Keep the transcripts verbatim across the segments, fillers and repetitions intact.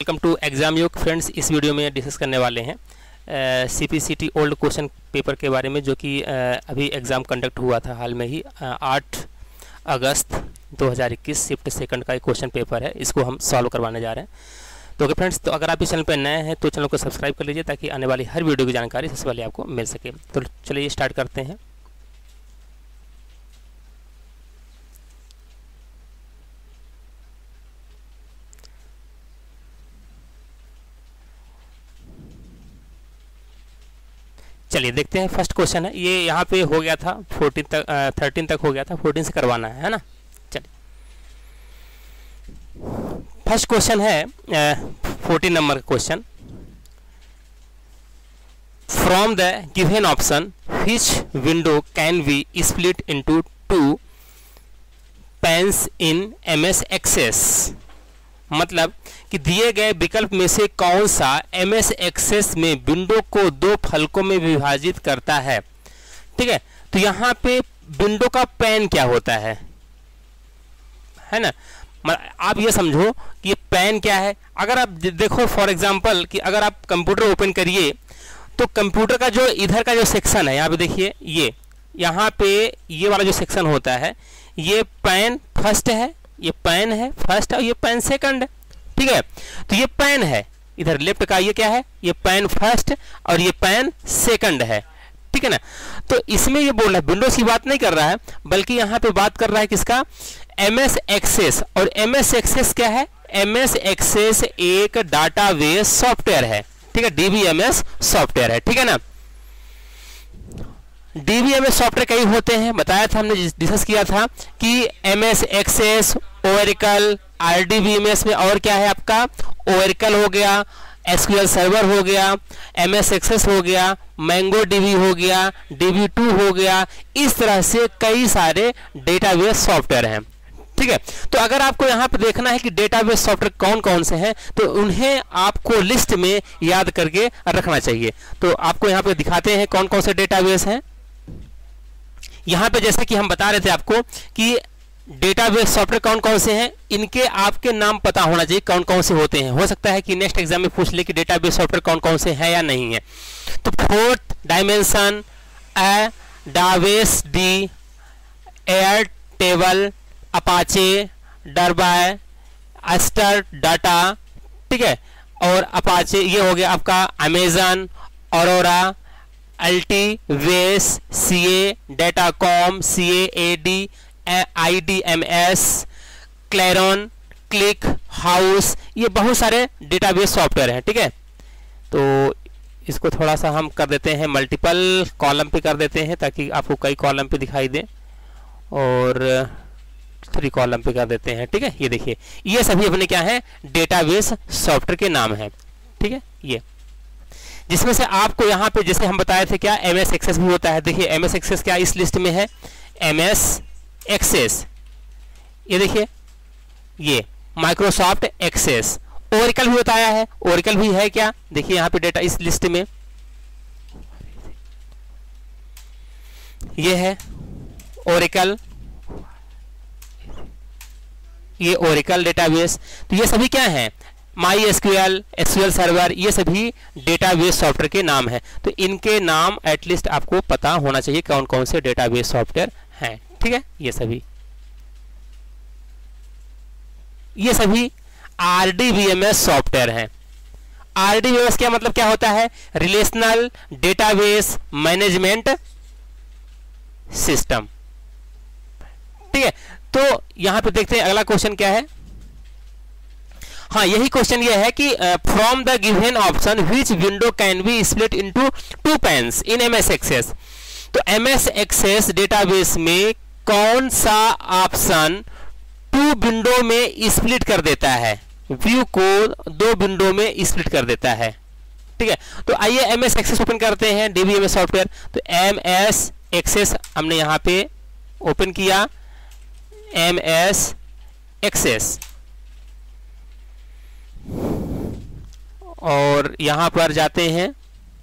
Welcome to exam Yog friends. इस video में discuss करने वाले हैं C P C T old question paper के बारे में, जो कि अभी एग्ज़ाम कंडक्ट हुआ था हाल में ही आठ अगस्त दो हज़ार इक्कीस शिफ्ट सेकंड का एक क्वेश्चन पेपर है। इसको हम सॉल्व करवाने जा रहे हैं। तो ओके फ्रेंड्स, तो अगर आप इस चैनल पर नए हैं तो चैनल को सब्सक्राइब कर लीजिए ताकि आने वाली हर वीडियो की जानकारी सबसे पहले आपको मिल सके। तो चलिए स्टार्ट करते हैं। चलिए देखते हैं। फर्स्ट क्वेश्चन है, ये यहाँ पे हो गया था फोर्टीन तक, थर्टीन तक हो गया था, फोर्टीन से करवाना है है ना। चलिए फर्स्ट क्वेश्चन है फोर्टीन नंबर का question. From the given option which window can be split into two panes in M S Access. मतलब कि दिए गए विकल्प में से कौन सा एम एस एक्सेस में विंडो को दो फलकों में विभाजित करता है। ठीक है, तो यहाँ पे विंडो का पैन क्या होता है, है ना। आप ये समझो कि ये पैन क्या है। अगर आप देखो फॉर एग्जांपल कि अगर आप कंप्यूटर ओपन करिए तो कंप्यूटर का जो इधर का जो सेक्शन है, यहाँ पे देखिए, ये यहाँ पे ये वाला जो सेक्शन होता है, ये पैन फर्स्ट है, ये पैन है फर्स्ट और ये पैन सेकंड है। ठीक है, तो ये पैन है इधर लेफ्ट का, ये क्या है, ये पैन फर्स्ट और ये पैन सेकंड है। ठीक है ना। तो इसमें ये बोल रहा है, विंडोज की बात नहीं कर रहा है, बल्कि यहाँ पे बात कर रहा है किसका, एम एस एक्सेस। और एम एस एक्सेस क्या है, एम एस एक्सेस एक डाटाबेस सॉफ्टवेयर है। ठीक है, D B M S software है। ठीक है ना। D B M S software कई होते हैं, बताया था हमने, डिस्कस किया था कि M S Access, Oracle, R D B M S में और क्या है आपका, ओरेकल हो गया, एस क्यू एल सर्वर हो गया, एम एस एक्सेस हो गया, मैंगो डी बी हो गया, डी बी टू हो गया। इस तरह से कई सारे डेटाबेस सॉफ्टवेयर हैं। ठीक है, तो अगर आपको यहाँ पे देखना है कि डेटाबेस सॉफ्टवेयर कौन कौन से हैं, तो उन्हें आपको लिस्ट में याद करके रखना चाहिए। तो आपको यहाँ पे दिखाते हैं कौन कौन से डेटाबेस हैं। यहाँ पे जैसे कि हम बता रहे थे आपको कि डेटाबेस सॉफ्टवेयर कौन कौन से हैं, इनके आपके नाम पता होना चाहिए कौन कौन से होते हैं। हो सकता है कि नेक्स्ट एग्जाम में पूछ ले कि डेटाबेस सॉफ्टवेयर कौन कौन से हैं या नहीं है। तो Fourth Dimension, Adabas D, Airtable, Apache, Derby, Aster Data. ठीक है, और अपाचे ये हो गया आपका Amazon, Aurora, Altibase, C A Datacom, C A A D, I D M S, Clarion, ClickHouse, ये बहुत सारे डेटाबेस सॉफ्टवेयर हैं। ठीक है, तो इसको थोड़ा सा हम कर देते हैं मल्टीपल कॉलम पे कर देते हैं ताकि आपको कई कॉलम पे दिखाई दे, और थ्री कॉलम पे कर देते हैं। ठीक है, ये देखिए, ये सभी अपने क्या है, डेटाबेस सॉफ्टवेयर के नाम हैं। ठीक है, ये जिसमें से आपको यहाँ पे जैसे हम बताए थे क्या, एम एस एक्सेस भी होता है। देखिए एम एस एक्सेस क्या इस लिस्ट में है, एम एस एक्सेस, ये देखिए, ये माइक्रोसॉफ्ट एक्सेस। ओरेकल भी बताया है, ओरेकल भी है क्या, देखिए यहाँ पे डेटा इस लिस्ट में ये है ओरेकल, ये ओरेकल डेटाबेस। तो ये सभी क्या है, माई एसक्यूएल, एसक्यूएल सर्वर, ये सभी डेटाबेस सॉफ्टवेयर के नाम हैं। तो इनके नाम एटलीस्ट आपको पता होना चाहिए कौन कौन से डेटाबेस सॉफ्टवेयर हैं। ठीक है, ये सभी ये सभी R D B M S software हैं। R D B M S क्या मतलब क्या होता है, रिलेशनल डेटाबेस मैनेजमेंट सिस्टम। ठीक है, तो यहां पे देखते हैं अगला क्वेश्चन क्या है। हाँ, यही क्वेश्चन ये है कि from the given option which window can be split into two panes in M S Access. तो एम एस एक्सेस डेटाबेस में कौन सा ऑप्शन टू विंडो में स्प्लिट कर देता है, व्यू को दो विंडो में स्प्लिट कर देता है। ठीक है, तो आइए एम एस एक्सेस ओपन करते हैं, D B M S software. तो एम एस एक्सेस हमने यहाँ पे ओपन किया, एम एस एक्सेस, और यहां पर जाते हैं।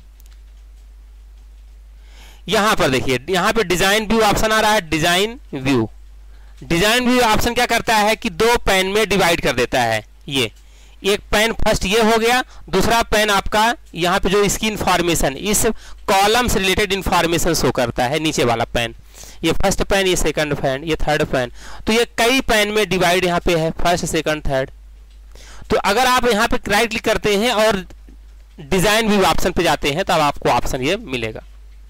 यहां पर देखिए, यहां पे डिजाइन व्यू ऑप्शन आ रहा है, design view. Design view option क्या करता है कि दो पैन में डिवाइड कर देता है। ये एक पैन फर्स्ट ये हो गया, दूसरा पैन आपका यहाँ पे जो इसकी इंफॉर्मेशन, इस कॉलम से रिलेटेड इंफॉर्मेशन शो करता है, नीचे वाला पैन, ये फर्स्ट पैन, ये सेकंड पैन, ये थर्ड पैन। तो ये कई पैन में डिवाइड यहाँ पे है, फर्स्ट सेकंड थर्ड। तो अगर आप यहाँ पे राइट क्लिक करते हैं और डिजाइन व्यू ऑप्शन पे जाते हैं तब आपको ऑप्शन ये मिलेगा।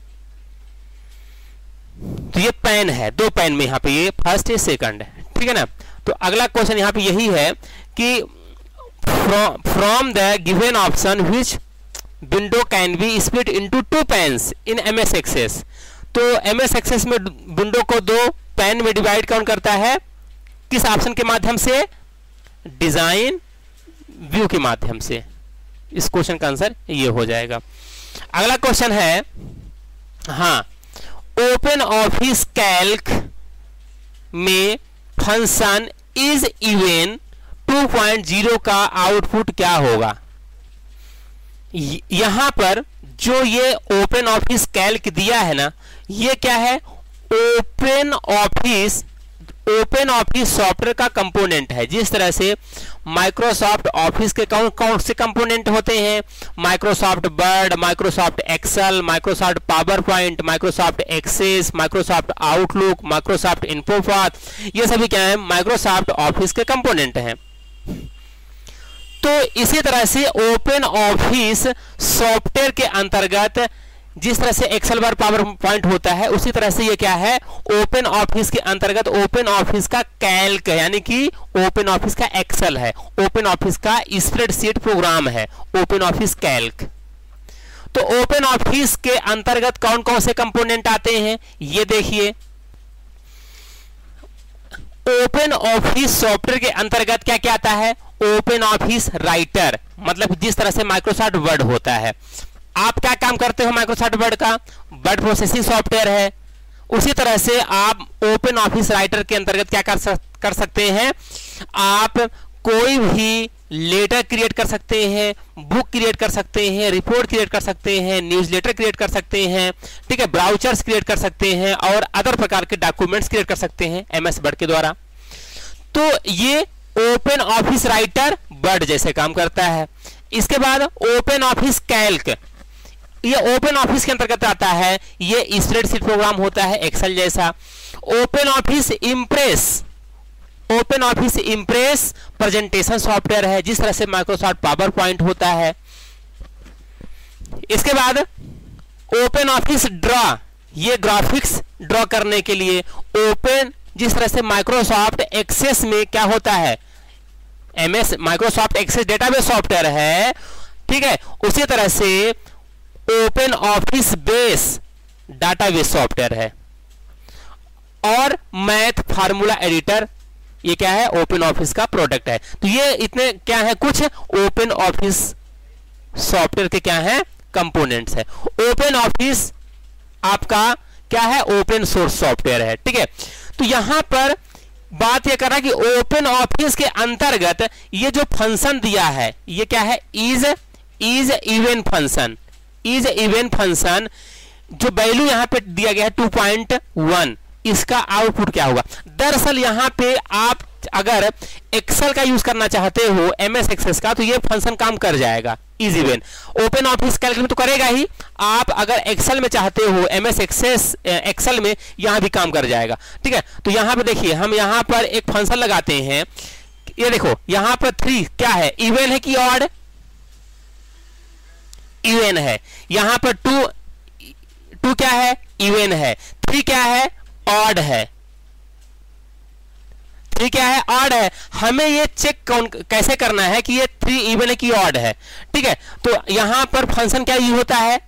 तो ये पैन है, दो पैन में यहाँ पे ये फर्स्ट है सेकंड है, ठीक है ना। तो अगला क्वेश्चन यहाँ पे यही है कि from the given option which window can be split into two panes in MS Access. तो एमएस एक्सेस में विंडो को दो पैन में डिवाइड कौन करता है, किस ऑप्शन के माध्यम से, डिजाइन व्यू के माध्यम से। इस क्वेश्चन का आंसर ये हो जाएगा। अगला क्वेश्चन है, हाँ, ओपन ऑफिस कैल्क में function is even two point zero का आउटपुट क्या होगा। यहां पर जो ये ओपन ऑफिस कैल्क दिया है ना, ये क्या है, Open Office Open Office software का कंपोनेंट है। जिस तरह से माइक्रोसॉफ्ट ऑफिस के कौन कौन से कंपोनेंट होते हैं, Microsoft Word, Microsoft Excel, Microsoft PowerPoint, Microsoft Access, Microsoft Outlook, Microsoft InfoPath, ये सभी क्या है, माइक्रोसॉफ्ट ऑफिस के कंपोनेंट हैं। तो इसी तरह से ओपन ऑफिस सॉफ्टवेयर के अंतर्गत जिस तरह से एक्सेल वर्ड पावर पॉइंट होता है, उसी तरह से ये क्या है, ओपन ऑफिस के अंतर्गत ओपन ऑफिस का कैल्क यानी कि ओपन ऑफिस का एक्सेल है, ओपन ऑफिस का स्प्रेडशीट प्रोग्राम है, ओपन ऑफिस कैल्क। तो ओपन ऑफिस के अंतर्गत कौन कौन से कंपोनेंट आते हैं, ये देखिए। ओपन ऑफिस सॉफ्टवेयर के अंतर्गत क्या क्या आता है, ओपन ऑफिस राइटर, मतलब जिस तरह से माइक्रोसॉफ्ट वर्ड होता है। आप क्या काम करते हो माइक्रोसॉफ्ट वर्ड का, वर्ड प्रोसेसिंग सॉफ्टवेयर है। उसी तरह से आप ओपन ऑफिस राइटर के अंतर्गत क्या कर सक, कर सकते हैं, आप कोई भी लेटर क्रिएट कर सकते हैं, बुक क्रिएट कर सकते हैं, रिपोर्ट क्रिएट कर सकते हैं, न्यूज़लेटर क्रिएट कर सकते हैं, ठीक है, ब्राउचर्स क्रिएट कर सकते हैं और अदर प्रकार के डॉक्यूमेंट्स क्रिएट कर सकते हैं एमएस वर्ड के द्वारा। तो ये ओपन ऑफिस राइटर वर्ड जैसे काम करता है। इसके बाद ओपन ऑफिस कैल्क, ये ओपन ऑफिस के अंतर्गत आता है, ये स्प्रेडशीट प्रोग्राम होता है एक्सेल जैसा। Open Office Impress, Open Office Impress presentation software है, जिस तरह से माइक्रोसॉफ्ट पावर पॉइंट होता है। इसके बाद ओपन ऑफिस ड्रॉ, ये ग्राफिक्स ड्रॉ करने के लिए। ओपन जिस तरह से माइक्रोसॉफ्ट एक्सेस में क्या होता है, MS Microsoft Access database software है, ठीक है, उसी तरह से Open Office Base database software है। और मैथ फार्मूला एडिटर, ये क्या है, ओपन ऑफिस का प्रोडक्ट है। तो ये इतने क्या है, कुछ ओपन ऑफिस सॉफ्टवेयर के क्या है, कंपोनेंट्स है। ओपन ऑफिस आपका क्या है, ओपन सोर्स सॉफ्टवेयर है, ठीक है। तो यहां पर बात यह कर रहा है कि ओपन ऑफिस के अंतर्गत ये जो फंक्शन दिया है, ये क्या है, is is even function, is even function, जो वैल्यू यहां पे दिया गया है टू पॉइंट वन, इसका आउटपुट क्या होगा। दरअसल यहां पे आप अगर एक्सेल का यूज करना चाहते हो, एमएस एक्सेस का, तो ये फंक्शन काम कर जाएगा is even. Open Office Calc में तो करेगा ही, आप अगर एक्सेल में चाहते हो, एमएस एक्सेस एक्सेल में, यहां भी काम कर जाएगा, ठीक है। तो यहां पे देखिए, हम यहां पर एक फंक्शन लगाते हैं, ये देखो यहां पर थ्री क्या है, इवन है कि ऑड, इवन है। यहां पर टू, टू क्या है, इवन है। थ्री क्या है, ऑड है। थ्री क्या है, ऑड है। हमें ये चेक कौन कैसे करना है कि ये थ्री इवन है कि ऑड है, ठीक है। तो यहां पर फंक्शन क्या यूज होता है,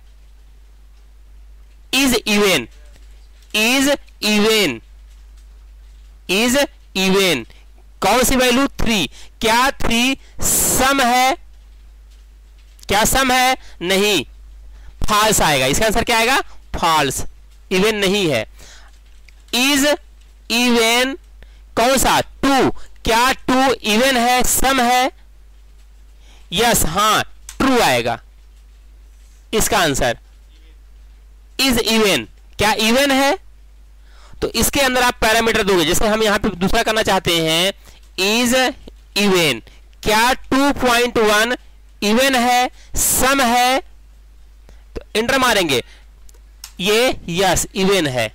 is even, is even, is even. कौन सी वैल्यू, थ्री। क्या थ्री सम है, क्या सम है, नहीं, फॉल्स आएगा। इसका आंसर क्या आएगा, फॉल्स, इवन नहीं है। इज इवन कौन सा, टू, क्या टू इवन है, सम है, यस, हां, ट्रू आएगा इसका आंसर। इज इवन, क्या इवन है, तो इसके अंदर आप पैरामीटर दोगे। जैसे हम यहां पे दूसरा करना चाहते हैं, इज इवन, क्या टू पॉइंट वन इवन है, सम है? तो इंटर मारेंगे, ये यस इवन है।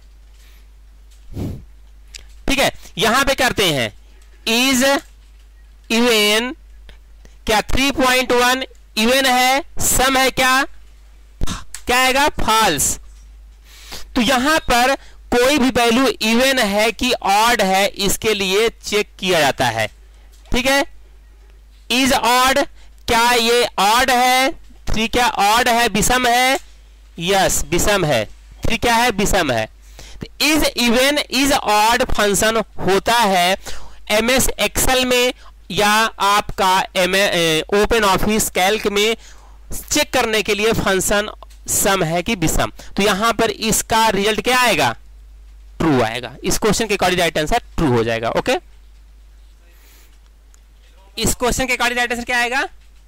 ठीक है, यहां पे करते हैं इज इवन, क्या थ्री पॉइंट वन इवन है, सम है, क्या क्या आएगा? फॉल्स। तो यहां पर कोई भी वैल्यू इवन है कि ऑड है, इसके लिए चेक किया जाता है। ठीक है, इज ऑड, क्या ये ऑड है? थ्री क्या ऑड है, विषम है? यस विषम है। थ्री क्या है? विषम है। तो is even is odd function होता है एमएस एक्सेल में या आपका ओपन ऑफिस कैल्क में चेक करने के लिए फंक्शन सम है कि विषम। तो यहां पर इसका रिजल्ट क्या आएगा? ट्रू आएगा। इस क्वेश्चन के अकॉर्डिंग राइट आंसर ट्रू हो जाएगा। ओके, इस क्वेश्चन के अकॉर्डिंग राइट आंसर क्या आएगा?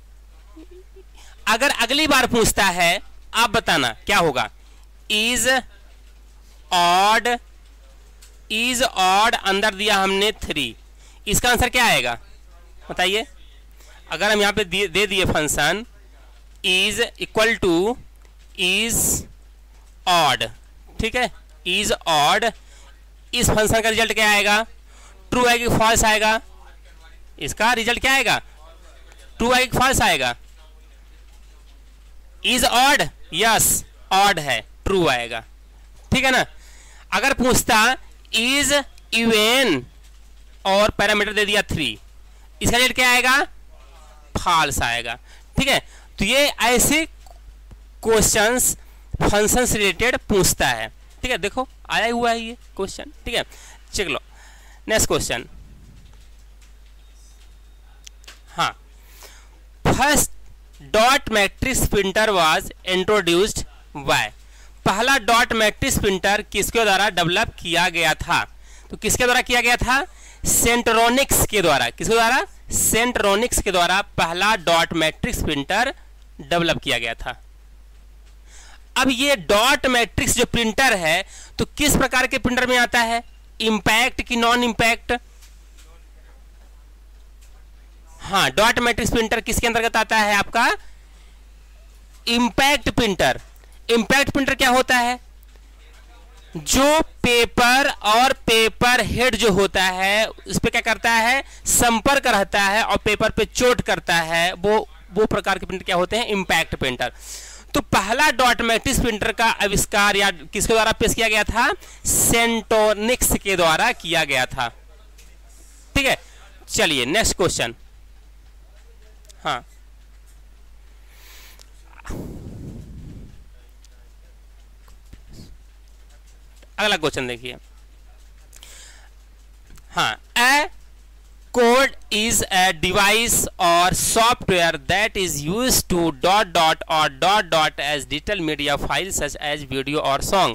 अगर अगली बार पूछता है, आप बताना क्या होगा। इज ऑड, इज ऑड अंदर दिया हमने थ्री, इसका आंसर क्या आएगा बताइए। अगर हम यहां पे दे, दे दिए function is equal to is odd, ठीक है, इज ऑड, इस फंक्शन का रिजल्ट क्या आएगा? ट्रू आएगा कि फॉल्स आएगा? इसका रिजल्ट क्या आएगा? ट्रू आएगा कि फॉल्स आएगा? इज ऑड, यस ऑड है, ट्रू आएगा। ठीक है ना। अगर पूछता इज इवन और पैरामीटर दे दिया थ्री, इसका रिजल्ट क्या आएगा? फॉल्स आएगा। ठीक है, तो ये ऐसे क्वेश्चंस फंक्शन से रिलेटेड पूछता है। ठीक है, देखो आया हुआ है ये क्वेश्चन। ठीक है, चेक लो नेक्स्ट क्वेश्चन। हाँ, first dot matrix printer was introduced by, पहला डॉट मैट्रिक्स प्रिंटर किसके द्वारा डेवलप किया गया था? तो किसके द्वारा किया गया था? सेंट्रोनिक्स के द्वारा। किसके द्वारा? सेंट्रोनिक्स के द्वारा पहला डॉट मैट्रिक्स प्रिंटर डेवलप किया गया था। अब ये डॉट मैट्रिक्स जो प्रिंटर है तो किस प्रकार के प्रिंटर में आता है? इंपैक्ट की नॉन इंपैक्ट? हाँ, डॉट मैट्रिक्स प्रिंटर किसके अंतर्गत आता है? आपका इंपैक्ट प्रिंटर। इंपैक्ट प्रिंटर क्या होता है? जो पेपर और पेपर हेड जो होता है उस पे क्या करता है? संपर्क रहता है और पेपर पे चोट करता है, वो वो प्रकार के प्रिंटर क्या होते हैं? Impact printer. तो पहला डॉट मैट्रिक्स प्रिंटर का आविष्कार या किसके द्वारा पेश किया गया था? सेंट्रोनिक्स के द्वारा किया गया था। ठीक है, चलिए नेक्स्ट क्वेश्चन। हाँ, अगला क्वेश्चन देखिए। हाँ, a code is a device or software that is used to dot dot or dot dot as digital media files such as video or song।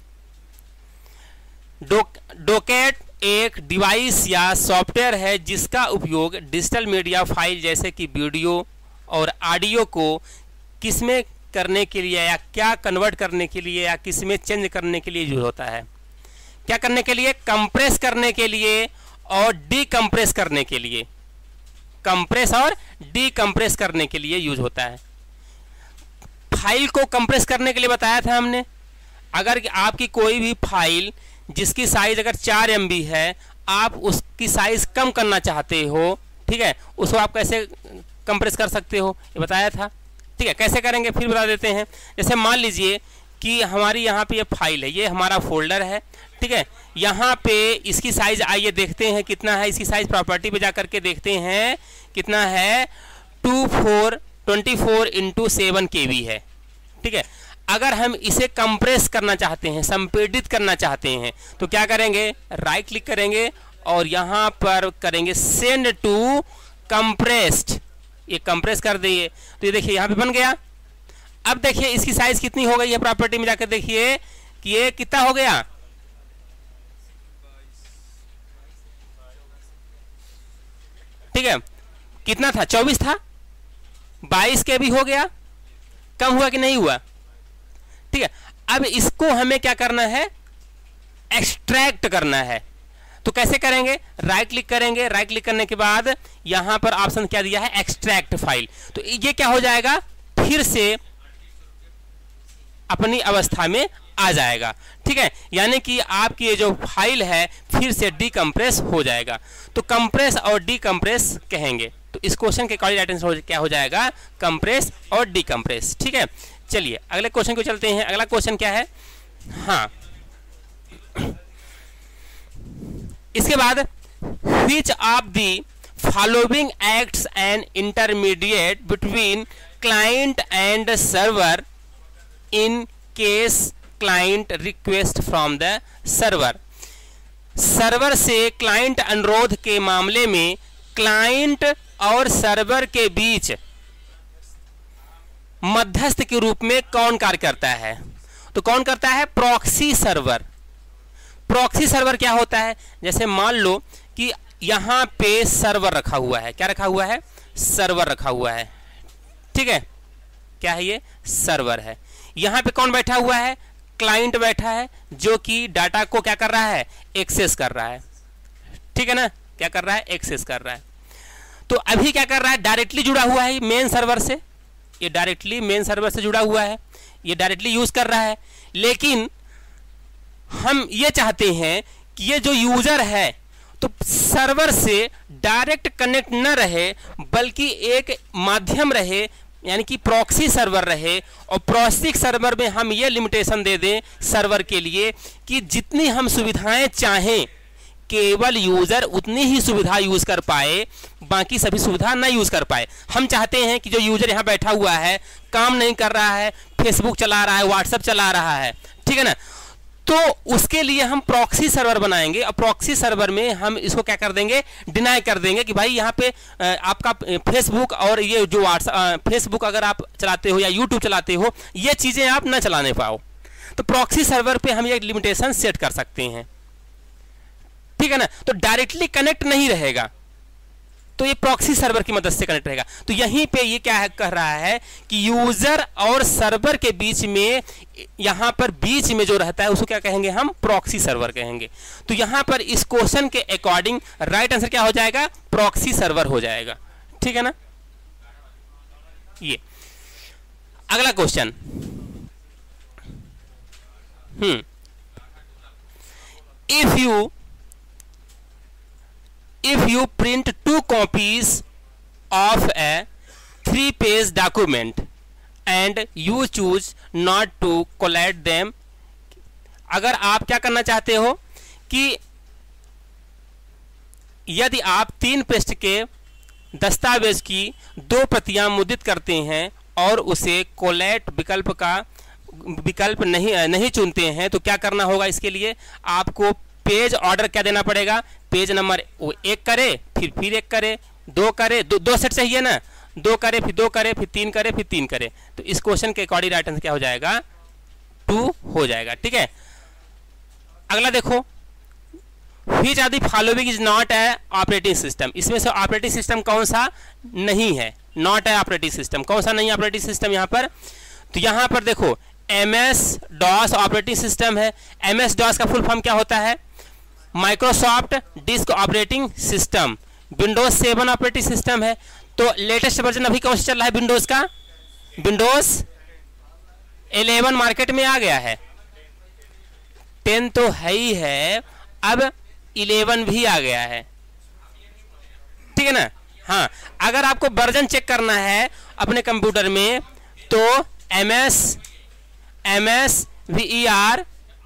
Docket एक डिवाइस या सॉफ्टवेयर है जिसका उपयोग digital media file जैसे कि video और audio को किसमें करने के लिए या क्या कन्वर्ट करने के लिए या किसमें चेंज करने के लिए यूज होता है? क्या करने के लिए? कंप्रेस करने के लिए और डीकंप्रेस करने के लिए। कंप्रेस और डीकंप्रेस करने के लिए यूज होता है। फाइल को कंप्रेस करने के लिए बताया था हमने। अगर आपकी कोई भी फाइल जिसकी साइज अगर चार एम बी है, आप उसकी साइज कम करना चाहते हो, ठीक है, उसको आप कैसे कंप्रेस कर सकते हो ये बताया था। ठीक है, कैसे करेंगे फिर बता देते हैं। जैसे मान लीजिए कि हमारी यहाँ पे ये फाइल है, ये हमारा फोल्डर है। ठीक है, यहाँ पे इसकी साइज आइए देखते हैं कितना है। इसकी साइज प्रॉपर्टी पे जा करके देखते हैं कितना है, two four twenty four into seven K B है। ठीक है, अगर हम इसे कंप्रेस करना चाहते हैं, संपीड़ित करना चाहते हैं, तो क्या करेंगे? राइट क्लिक करेंगे और यहाँ पर करेंगे सेंड टू कंप्रेस्ड, ये कंप्रेस कर दिए तो ये देखिए यहाँ पे बन गया। अब देखिए इसकी साइज कितनी हो गई है, प्रॉपर्टी में जाकर देखिए कि ये कितना हो गया। ठीक है, कितना था? चौबीस था, बाईस के भी हो गया। कम हुआ कि नहीं हुआ? ठीक है, अब इसको हमें क्या करना है? एक्सट्रैक्ट करना है। तो कैसे करेंगे, राइट क्लिक करेंगे, राइट क्लिक करने के बाद यहां पर ऑप्शन क्या दिया है, एक्सट्रैक्ट फाइल। तो ये क्या हो जाएगा, फिर से अपनी अवस्था में आ जाएगा, ठीक है। यानी कि आपकी ये जो फाइल है फिर से डीकंप्रेस हो जाएगा। तो कंप्रेस और डीकंप्रेस कहेंगे। तो इस क्वेश्चन के अकॉर्डिंग राइट आंसर क्या हो जाएगा, कंप्रेस और डीकंप्रेस, ठीक है। चलिए अगले क्वेश्चन को चलते हैं। अगला क्वेश्चन क्या है, हाँ इसके बाद which of the following acts and intermediate between client and server in case client request from the server. Server से क्लाइंट अनुरोध के मामले में क्लाइंट और सर्वर के बीच मध्यस्थ के रूप में कौन कार्य करता है, तो कौन करता है, प्रॉक्सी सर्वर। प्रॉक्सी सर्वर क्या होता है, जैसे मान लो कि यहां पे सर्वर रखा हुआ है, क्या रखा हुआ है, सर्वर रखा हुआ है, ठीक है, क्या है ये, सर्वर है। यहां पे कौन बैठा हुआ है, क्लाइंट बैठा है, जो कि डाटा को क्या कर रहा है, एक्सेस कर रहा है, ठीक है ना, क्या कर रहा है, एक्सेस कर रहा है। तो अभी क्या कर रहा है, डायरेक्टली जुड़ा हुआ है मेन सर्वर से, ये डायरेक्टली मेन सर्वर से जुड़ा हुआ है, ये डायरेक्टली यूज कर रहा है। लेकिन हम ये चाहते हैं कि ये जो यूजर है तो सर्वर से डायरेक्ट कनेक्ट न रहे, बल्कि एक माध्यम रहे, यानी कि प्रॉक्सी सर्वर रहे। और प्रॉक्सी सर्वर में हम ये लिमिटेशन दे दें सर्वर के लिए कि जितनी हम सुविधाएं चाहें केवल यूजर उतनी ही सुविधा यूज कर पाए, बाकी सभी सुविधा ना यूज कर पाए। हम चाहते हैं कि जो यूजर यहाँ बैठा हुआ है, काम नहीं कर रहा है, फेसबुक चला रहा है, व्हाट्सएप चला रहा है, ठीक है ना, तो उसके लिए हम प्रॉक्सी सर्वर बनाएंगे। और प्रॉक्सी सर्वर में हम इसको क्या कर देंगे, डिनाई कर देंगे कि भाई यहाँ पे आपका फेसबुक और ये जो व्हाट्सएप, फेसबुक अगर आप चलाते हो या यूट्यूब चलाते हो, ये चीजें आप ना चलाने पाओ। तो प्रॉक्सी सर्वर पे हम ये लिमिटेशन सेट कर सकते हैं, ठीक है ना। तो डायरेक्टली कनेक्ट नहीं रहेगा, तो ये प्रॉक्सी सर्वर की मदद से कनेक्ट रहेगा। तो यहीं पे ये क्या है, कह रहा है कि यूजर और सर्वर के बीच में, यहां पर बीच में जो रहता है उसको क्या कहेंगे, हम प्रॉक्सी सर्वर कहेंगे। तो यहां पर इस क्वेश्चन के अकॉर्डिंग राइट आंसर क्या हो जाएगा, प्रॉक्सी सर्वर हो जाएगा, ठीक है ना। ये अगला question, hmm if you if you print two copies of a three page document and you choose not to collate them, अगर आप क्या करना चाहते हो कि यदि आप तीन पृष्ठ के दस्तावेज की दो प्रतियां मुद्रित करते हैं और उसे कोलैट विकल्प का विकल्प नहीं नहीं चुनते हैं, तो क्या करना होगा, इसके लिए आपको पेज ऑर्डर क्या देना पड़ेगा, पेज नंबर वो एक करे, फिर फिर एक करे, दो करे, दो, दो सेट चाहिए ना, दो करे, फिर दो करे, फिर तीन करे, फिर तीन करे। तो इस क्वेश्चन के अकॉर्डिंग राइट आंसर क्या हो जाएगा, टू हो जाएगा, ठीक है। अगला देखो, which are the following is not a operating system. इसमें से ऑपरेटिंग सिस्टम कौन सा नहीं है, नॉट है ऑपरेटिंग सिस्टम, कौन सा नहीं है ऑपरेटिंग सिस्टम यहाँ पर। तो यहाँ पर देखो M S DOS operating system है। एम एस डॉस का फुल फॉर्म क्या होता है, Microsoft disk operating system. Windows seven operating system है। तो लेटेस्ट वर्जन अभी कौन सा चल रहा है विंडोज का, विंडोज इलेवन मार्केट में आ गया है। टेन तो है ही है, अब इलेवन भी आ गया है, ठीक है ना। हाँ, अगर आपको वर्जन चेक करना है अपने कंप्यूटर में तो M S M S V E R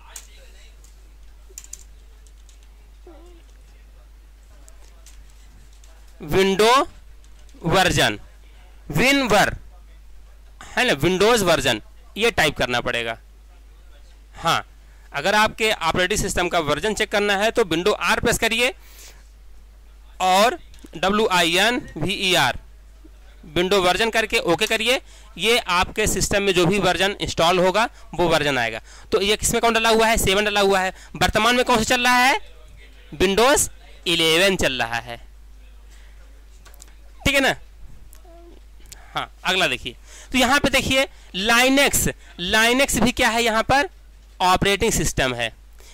window version, winver है ना, विंडोज वर्जन, ये टाइप करना पड़ेगा। हाँ, अगर आपके ऑपरेटिंग सिस्टम का वर्जन चेक करना है तो विंडो आर प्रेस करिए और W I N V E R window version करके ओके करिए। ये आपके सिस्टम में जो भी वर्जन इंस्टॉल होगा वो वर्जन आएगा। तो ये किसमें कौन डला हुआ है, सेवन डला हुआ है। वर्तमान में कौन सा चल रहा है, विंडोज इलेवन चल रहा है, ठीक है ना। हाँ, अगला देखिए, तो यहां पे देखिए लाइनेक्स, लाइनेक्स भी क्या है यहाँ पर, ऑपरेटिंग सिस्टम है।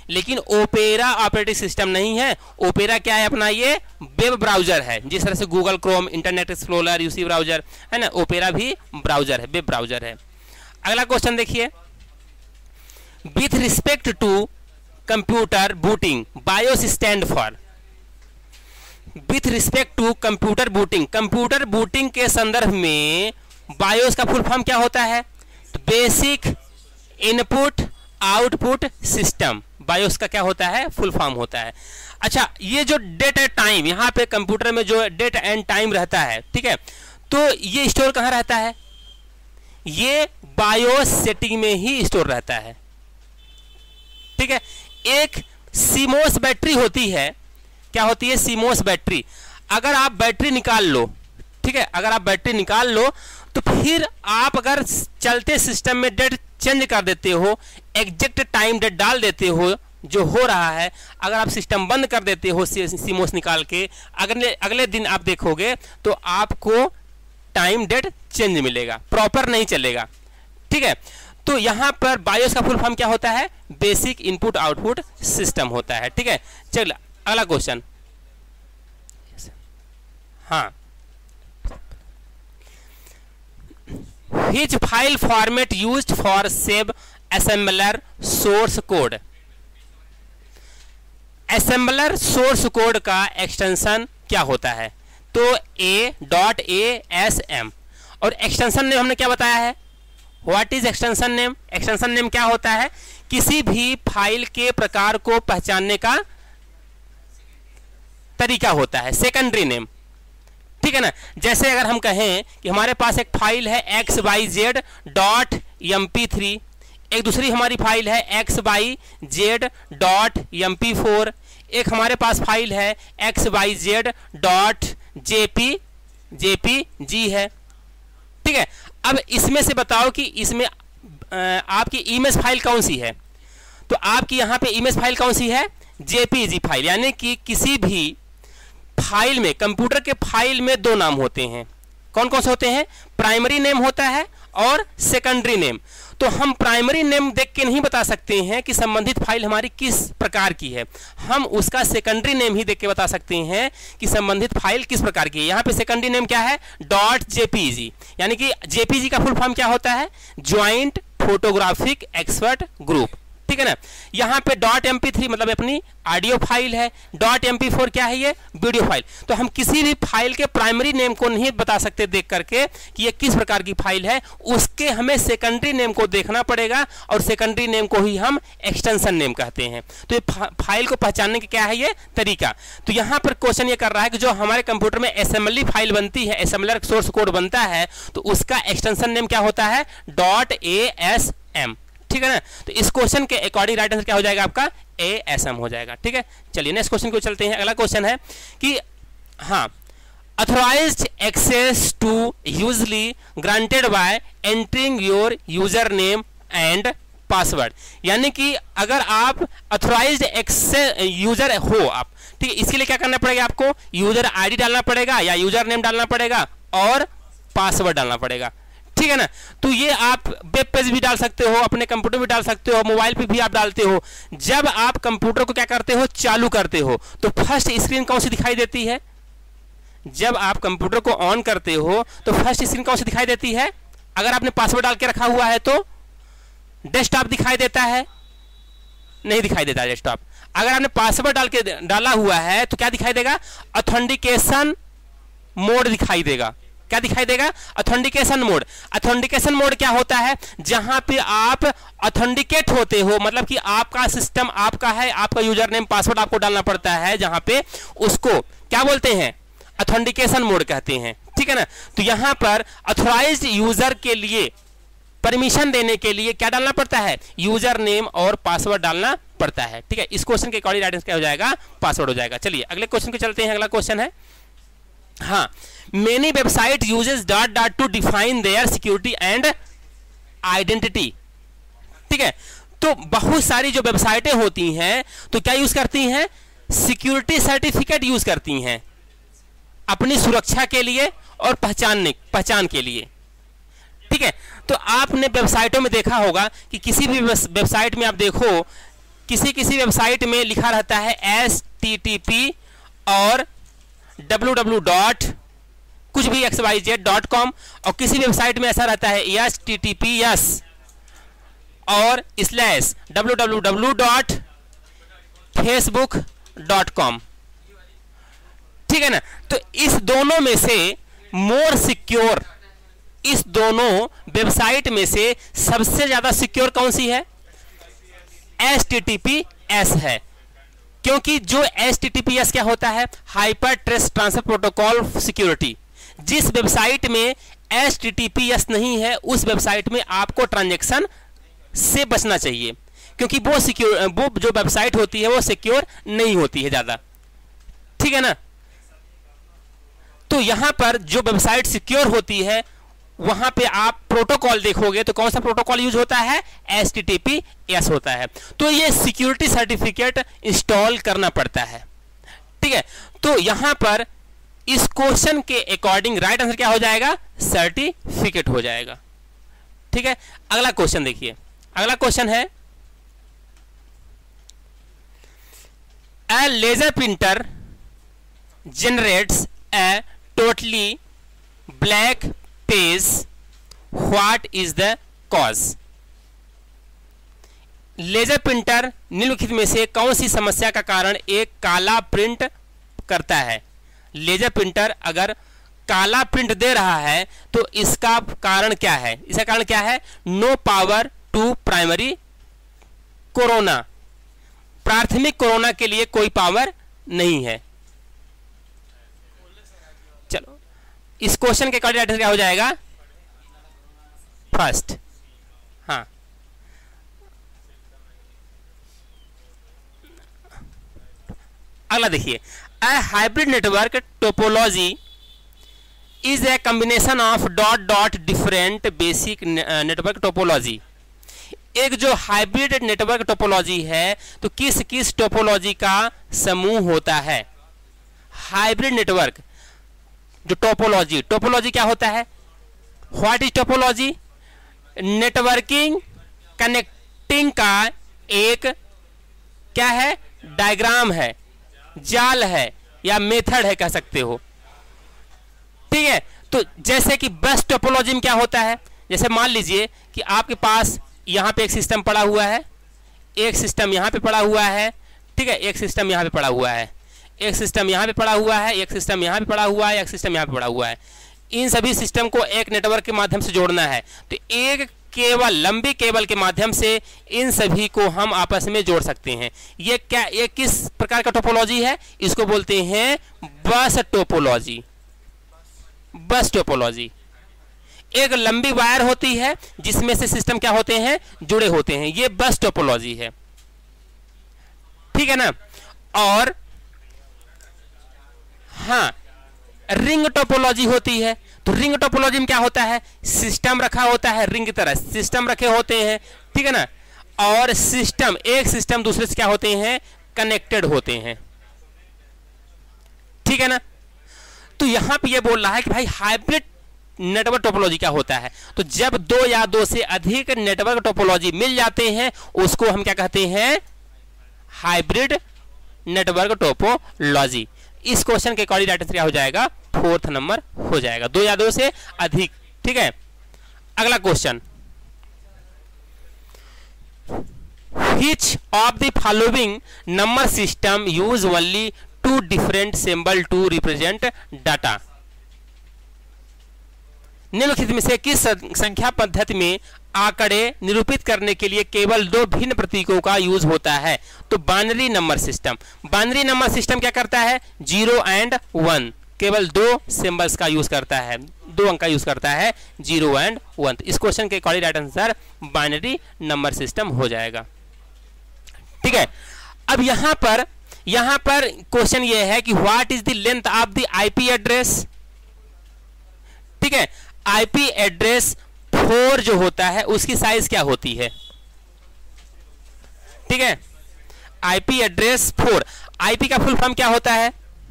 लेकिन ओपेरा ऑपरेटिंग सिस्टम नहीं है। ओपेरा क्या है अपना, ये वेब ब्राउजर है, जिस तरह से Google Chrome, Internet Explorer, UC browser है ना, ओपेरा भी ब्राउजर है, वेब ब्राउजर है। अगला क्वेश्चन देखिए, with respect to computer booting BIOS stand for. With respect to computer booting, computer booting के संदर्भ में बायोस का फुल फॉर्म क्या होता है, तो basic input output system, BIOS का क्या होता है, फुल फॉर्म होता है। अच्छा, ये जो डेट एंड टाइम, यहाँ पे कंप्यूटर में जो डेट एंड टाइम रहता है, ठीक है, तो ये स्टोर कहाँ रहता है, ये बायोस सेटिंग में ही स्टोर रहता है। ठीक है, एक सीमोस बैटरी होती है, क्या होती है, सीमोस बैटरी। अगर आप बैटरी निकाल लो, ठीक है, अगर आप बैटरी निकाल लो तो फिर आप अगर चलते सिस्टम में डेट चेंज कर देते हो, एग्जैक्ट टाइम डेट डाल देते हो जो हो रहा है, अगर आप सिस्टम बंद कर देते हो सीमोस निकाल के, अगले अगले दिन आप देखोगे तो आपको टाइम डेट चेंज मिलेगा, प्रॉपर नहीं चलेगा। ठीक है, तो यहां पर बायोस का फुल फॉर्म क्या होता है, बेसिक इनपुट आउटपुट सिस्टम होता है। ठीक है, चल अगला क्वेश्चन, हाँ, which file format used for save assembler source code. Assembler source code का एक्सटेंशन क्या होता है, तो A dot A S M, और एक्सटेंशन नेम हमने क्या बताया है, what is extension name. Extension name क्या होता है, किसी भी फाइल के प्रकार को पहचानने का तरीका होता है, सेकेंडरी नेम। ठीक है ना, जैसे अगर हम कहें कि हमारे पास एक फाइल है X Y Z dot M P three, एक दूसरी हमारी फाइल है X Y Z dot M P four, एक हमारे पास फाइल है X Y Z dot J P J P G है। ठीक है, अब इसमें से बताओ कि इसमें आपकी इमेज फाइल कौन सी है, तो आपकी यहाँ पे इमेज फाइल कौन सी है, जेपीजी फाइल। यानी कि किसी भी फाइल में, कंप्यूटर के फाइल में दो नाम होते हैं, कौन कौन से होते हैं, प्राइमरी नेम होता है और सेकेंडरी नेम। तो हम प्राइमरी नेम देख के नहीं बता सकते हैं कि संबंधित फाइल हमारी किस प्रकार की है, हम उसका सेकेंडरी नेम ही देख के बता सकते हैं कि संबंधित फाइल किस प्रकार की है। यहाँ पे सेकेंडरी नेम क्या है, डॉट जेपीजी, यानी कि जेपीजी का फुल फॉर्म क्या होता है, ज्वाइंट फोटोग्राफिक एक्सपर्ट ग्रुप। ठीक है ना, यहाँ पे डॉट एम पी थ्री मतलब अपनी ऑडियो फाइल है, डॉट एम पी फोर क्या है, ये वीडियो फाइल। तो हम किसी भी फाइल के प्राइमरी नेम को नहीं बता सकते देख करके कि ये किस प्रकार की फाइल है, उसके हमें सेकेंडरी नेम को देखना पड़ेगा, और सेकेंडरी नेम को ही हम एक्सटेंशन नेम कहते हैं। तो ये फा, फाइल को पहचानने का क्या है ये तरीका। तो यहाँ पर क्वेश्चन ये कर रहा है कि जो हमारे कंप्यूटर में असेंबली फाइल बनती है, असेंबलर सोर्स कोड बनता है, तो उसका एक्सटेंशन नेम क्या होता है, डॉट ए एस एम। ठीक है ना, तो इस क्वेश्चन के अकॉर्डिंग राइट आंसर क्या हो जाएगा आपका, ए एस एम हो जाएगा। ठीक है, चलिए नेक्स्ट क्वेश्चन को चलते हैं। अगला क्वेश्चन है कि हाँ, authorized access to usually granted by entering your user name and password. यानी कि अगर आप अथोराइज्ड एक्सेस यूजर हो आप, ठीक है, इसके लिए क्या करना पड़ेगा आपको, यूजर आईडी डालना पड़ेगा या यूजर नेम डालना पड़ेगा और पासवर्ड डालना पड़ेगा। ठीक है ना, तो ये आप वेब पेज भी डाल सकते हो, अपने कंप्यूटर भी डाल सकते हो, मोबाइल पे भी आप डालते हो। जब आप कंप्यूटर को क्या करते हो, चालू करते हो, तो फर्स्ट स्क्रीन कौन सी दिखाई देती है, जब आप कंप्यूटर को ऑन करते हो तो फर्स्ट स्क्रीन कौन सी दिखाई देती है, अगर आपने पासवर्ड डाल के रखा हुआ है तो डेस्कटॉप दिखाई देता है, नहीं दिखाई देता डेस्कटॉप। अगर आपने पासवर्ड डाल के डाला हुआ है तो क्या दिखाई देगा, ऑथेंटिकेशन मोड दिखाई देगा। क्या दिखाई देगा, ऑथेंटिकेशन मोड। ऑथेंटिकेशन मोड क्या होता है, जहां पे आप ऑथेंटिकेट होते हो, मतलब कि आपका सिस्टम आपका है, आपका यूजर नेम पासवर्ड आपको डालना पड़ता है, जहां पे उसको क्या बोलते हैं, ऑथेंटिकेशन मोड कहते हैं। ठीक है ना, तो यहां पर ऑथराइज्ड यूजर के लिए परमिशन देने के लिए क्या डालना पड़ता है, यूजर नेम और पासवर्ड डालना पड़ता है। ठीक है, इस क्वेश्चन के अकॉर्डिंग राइट आंसर क्या हो जाएगा, पासवर्ड हो जाएगा। चलिए अगले क्वेश्चन को चलते हैं। अगला क्वेश्चन है, हाँ, many website uses dot dot to define their security and identity. ठीक है, तो बहुत सारी जो वेबसाइटें होती हैं तो क्या यूज करती हैं, सिक्योरिटी सर्टिफिकेट यूज करती हैं अपनी सुरक्षा के लिए और पहचानने पहचान के लिए। ठीक है, तो आपने वेबसाइटों में देखा होगा कि किसी भी वेबसाइट में आप देखो किसी किसी वेबसाइट में लिखा रहता है एस टी टी पी और डब्ल्यू डब्ल्यू डॉट कुछ भी X Y Z dot com, और किसी वेबसाइट में ऐसा रहता है S T T P S और slash W W W dot Facebook dot com. ठीक है ना। तो इस दोनों में से मोर सिक्योर, इस दोनों वेबसाइट में से सबसे ज्यादा सिक्योर कौन सी है? H T T P S है, क्योंकि जो H T T P S क्या होता है? Hyper text transfer protocol security. जिस वेबसाइट में H T T P S नहीं है उस वेबसाइट में आपको ट्रांजैक्शन से बचना चाहिए, क्योंकि वो सिक्योर, वो जो वेबसाइट होती है वो सिक्योर नहीं होती है ज्यादा। ठीक है ना। तो यहां पर जो वेबसाइट सिक्योर होती है वहां पे आप प्रोटोकॉल देखोगे तो कौन सा प्रोटोकॉल यूज होता है? H T T P S होता है। तो ये सिक्योरिटी सर्टिफिकेट इंस्टॉल करना पड़ता है। ठीक है। तो यहां पर इस क्वेश्चन के अकॉर्डिंग राइट आंसर क्या हो जाएगा? सर्टिफिकेट हो जाएगा। ठीक है। अगला क्वेश्चन देखिए। अगला क्वेश्चन है a laser printer generates a totally black page, what is the cause? Laser printer निम्नलिखित में से कौन सी समस्या का कारण एक काला प्रिंट करता है? लेजर प्रिंटर अगर काला प्रिंट दे रहा है तो इसका कारण क्या है? इसका कारण क्या है? No power to primary corona, प्राथमिक कोरोना के लिए कोई पावर नहीं है। चलो इस क्वेश्चन के अकॉर्डिंग क्या हो जाएगा? फर्स्ट। हाँ, अगला देखिए। A hybrid network topology is a combination of dot dot different basic network topology। एक जो हाइब्रिड नेटवर्क टोपोलॉजी है तो किस किस टोपोलॉजी का समूह होता है? हाइब्रिड नेटवर्क जो टोपोलॉजी, टोपोलॉजी क्या होता है? What is topology? Networking connecting का एक क्या है? डायग्राम है, जाल है या मेथड है कह सकते हो। ठीक है। तो जैसे कि बस टोपोलॉजी में क्या होता है? जैसे मान लीजिए कि आपके पास यहां पे एक सिस्टम पड़ा हुआ है, एक सिस्टम यहां पे पड़ा हुआ है, ठीक है, एक सिस्टम यहां पे पड़ा हुआ है, एक सिस्टम यहां पे पड़ा हुआ है, एक सिस्टम यहां पे पड़ा हुआ है, एक सिस्टम यहां पे पड़ा हुआ है। इन सभी सिस्टम को एक नेटवर्क के माध्यम से जोड़ना है तो एक केवल लंबी केबल के माध्यम से इन सभी को हम आपस में जोड़ सकते हैं। ये क्या, ये किस प्रकार का टोपोलॉजी है? इसको बोलते हैं बस टोपोलॉजी। बस टोपोलॉजी एक लंबी वायर होती है जिसमें से सिस्टम क्या होते हैं? जुड़े होते हैं। ये बस टोपोलॉजी है। ठीक है ना। और हाँ, रिंग टोपोलॉजी होती है। तो रिंग टोपोलॉजी में क्या होता है? सिस्टम रखा होता है, रिंग की तरह सिस्टम रखे होते हैं। ठीक है ना। और सिस्टम, एक सिस्टम दूसरे से क्या होते हैं? कनेक्टेड होते हैं। ठीक है ना। तो यहां पे ये बोल रहा है कि भाई हाइब्रिड नेटवर्क टोपोलॉजी क्या होता है? तो जब दो या दो से अधिक नेटवर्क टोपोलॉजी मिल जाते हैं उसको हम क्या कहते हैं? Hybrid network topology. इस क्वेश्चन के अकॉर्डिंग राइट आंसर क्या हो जाएगा? फोर्थ नंबर हो जाएगा, दो या दो से अधिक। ठीक है। अगला question, which of the following number system use only two different symbol to represent data? निम्नलिखित में से किस संख्या पद्धति में आंकड़े निरूपित करने के लिए केवल दो भिन्न प्रतीकों का यूज होता है? तो binary number system. Binary number system क्या करता है? जीरो एंड वन, केवल दो सिंबल्स का यूज करता है, दो अंक का यूज करता है, जीरो एंड वन। तो इस क्वेश्चन के according right answer binary number system हो जाएगा। ठीक है। अब यहां पर यहां पर क्वेश्चन ये है कि what is the length of the IP address? ठीक है। आईपी एड्रेस फोर जो होता है उसकी साइज क्या होती है? ठीक है। आईपी एड्रेस फोर, आईपी का फुल फॉर्म क्या होता है?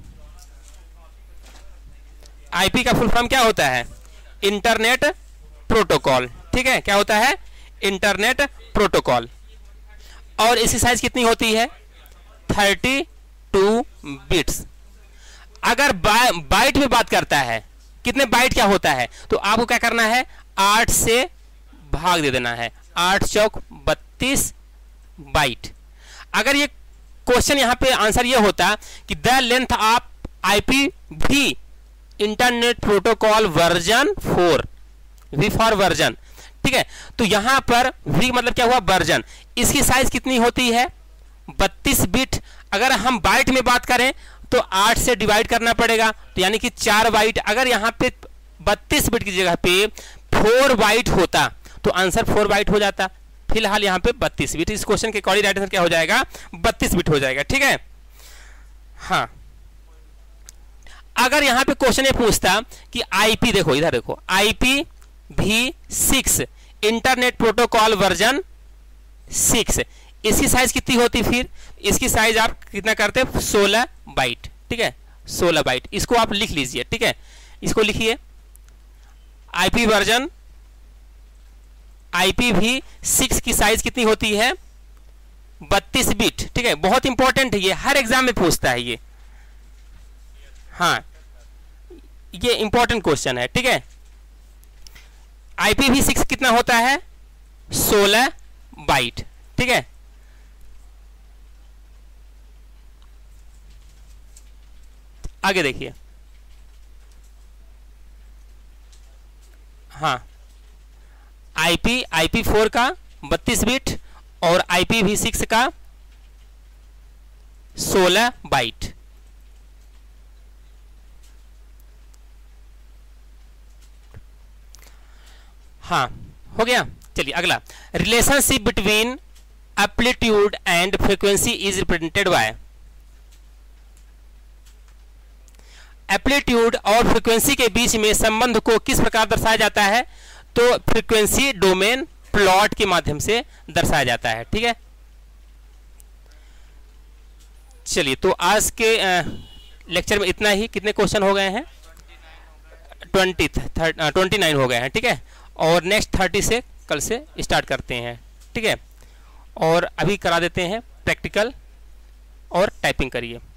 आईपी का फुल फॉर्म क्या होता है? Internet protocol. ठीक है। क्या होता है? Internet protocol. और इसकी साइज कितनी होती है थर्टी टू बिट्स। अगर बा, बाइट में बात करता है कितने बाइट क्या होता है, तो आपको क्या करना है आठ से भाग दे देना है, आठ चौक बत्तीस बाइट। अगर ये क्वेश्चन यहां पे आंसर ये होता कि the length of IP V internet protocol version four, V four version, ठीक है, तो यहां पर वी मतलब क्या हुआ वर्जन, इसकी साइज कितनी होती है बत्तीस बिट। अगर हम बाइट में बात करें तो आठ से डिवाइड करना पड़ेगा, तो यानी कि चार बाइट। अगर यहां पे बत्तीस बिट की जगह पे फोर बाइट होता तो आंसर फोर बाइट हो जाता। फिलहाल यहां पे बत्तीस बिट, इस क्वेश्चन के अकॉर्डिंग राइट आंसर क्या हो जाएगा बत्तीस बिट हो जाएगा, ठीक है। हाँ, अगर यहां पे क्वेश्चन ये पूछता कि आईपी, देखो इधर देखो, IP V six internet protocol version six, इसकी साइज कितनी होती, फिर इसकी साइज आप कितना करते सोलह बाइट, ठीक है, सोलह बाइट। इसको आप लिख लीजिए, ठीक है, इसको लिखिए IP version IP V six की साइज कितनी होती है बत्तीस बिट, ठीक है, बहुत इंपॉर्टेंट है ये, हर एग्जाम में पूछता है ये, हाँ ये इंपॉर्टेंट क्वेश्चन है, ठीक है। आईपी भी सिक्स कितना होता है सोलह बाइट, ठीक है। आगे देखिए, हाँ आईपी आईपी फोर का बत्तीस बिट और आईपी भी सिक्स का सोलह बाइट। हाँ हो गया। चलिए अगला, relationship between amplitude and frequency is represented by. Amplitude और फ्रीक्वेंसी के बीच में संबंध को किस प्रकार दर्शाया जाता है, तो फ्रीक्वेंसी डोमेन प्लॉट के माध्यम से दर्शाया जाता है, ठीक है। चलिए तो आज के लेक्चर में इतना ही। कितने क्वेश्चन हो गए हैं ट्वेंटी ट्वेंटी नाइन हो गए हैं, ठीक है, और नेक्स्ट थर्टी से कल से स्टार्ट करते हैं, ठीक है। और अभी करा देते हैं प्रैक्टिकल और टाइपिंग करिए।